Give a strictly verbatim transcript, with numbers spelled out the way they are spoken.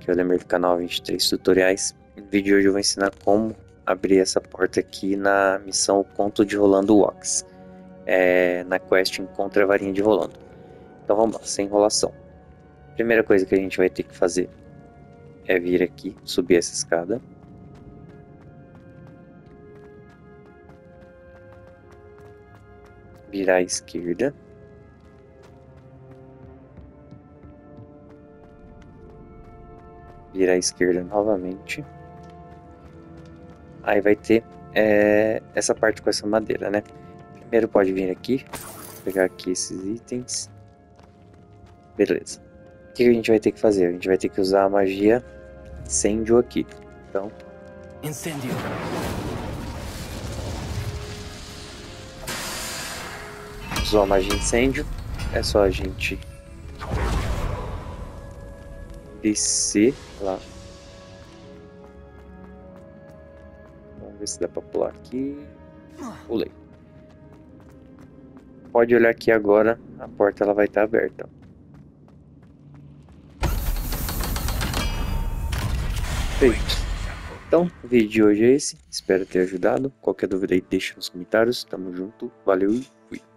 aqui é o Ademir do canal vinte e três Tutoriais. No vídeo de hoje eu vou ensinar como abrir essa porta aqui na missão O Conto de Rolando Wax. É, na quest Encontre a Varinha de Rolando. Então vamos lá, sem enrolação. Primeira coisa que a gente vai ter que fazer é vir aqui, subir essa escada. Virar à esquerda. Virar à esquerda novamente. Aí vai ter é, essa parte com essa madeira, né? Primeiro pode vir aqui, pegar aqui esses itens. Beleza. O que a gente vai ter que fazer? A gente vai ter que usar a magia incêndio aqui. Então... Incêndio. Usou a magia incêndio. É só a gente descer lá. Vamos ver se dá pra pular aqui. Pulei. Pode olhar aqui agora, a porta ela vai estar aberta. Feito. Então, o vídeo de hoje é esse. Espero ter ajudado. Qualquer dúvida aí deixa nos comentários. Tamo junto. Valeu e fui.